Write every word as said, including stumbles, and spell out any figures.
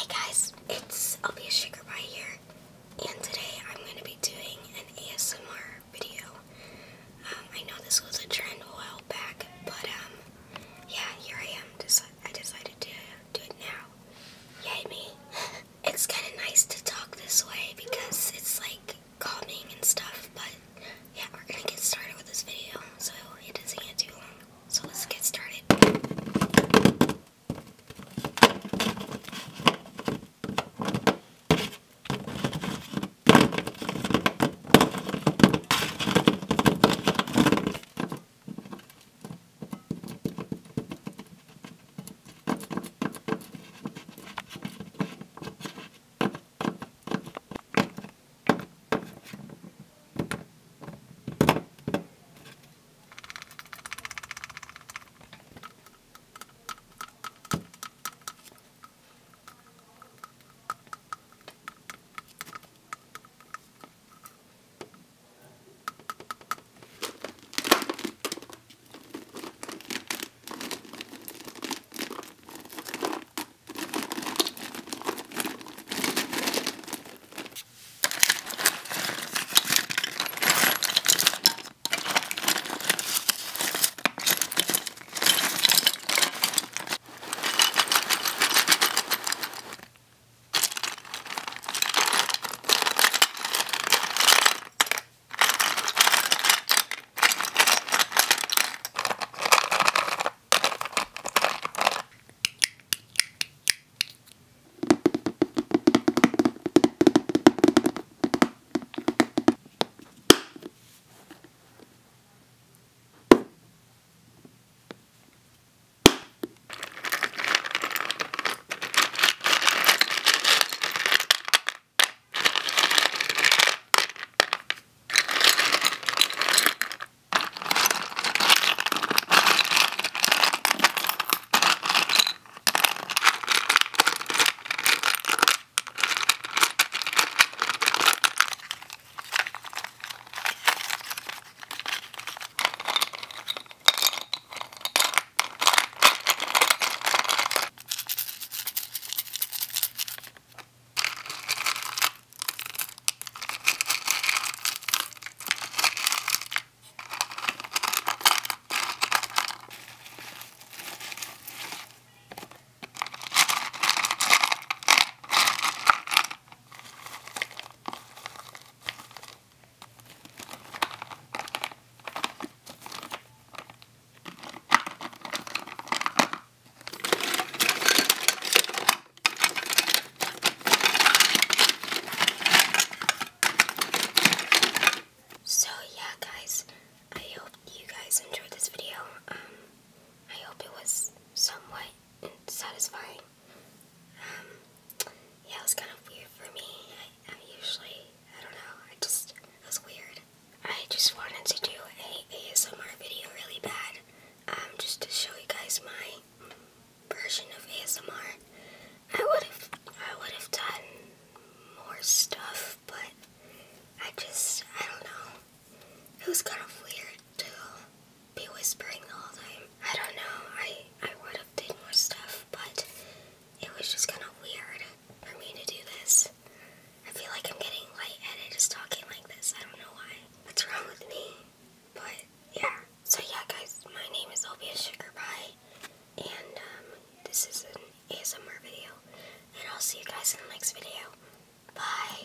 Hey guys, it's Obia Sugar Pie here, and today I'm going to be doing an A S M R video. Um, I know this was a trend a while back, but um, yeah, here I am. Deci I decided to do it now. Yay me! It's kind of nice to talk this way because it's like calming and stuff. But yeah, we're gonna get started with this video, so it doesn't get too long. So let's get started. So yeah guys, I hope you guys enjoyed this video. Um, I hope it was somewhat satisfying. Um, yeah, it was kind of weird for me. I, I usually, I don't know, I just, it was weird. I just wanted to do a A S M R video really bad, um, just to show you guys my version of A S M R. I would have, I would have done more stuff, but I just, I don't know. It was kind of weird to be whispering the whole time. I don't know, I, I would have did more stuff, but it was just kind of weird for me to do this. I feel like I'm getting lightheaded just talking like this. I don't know why. What's wrong with me? But yeah. So yeah guys, my name is Obia Sugar Pie, and um, this is an A S M R video, and I'll see you guys in the next video. Bye.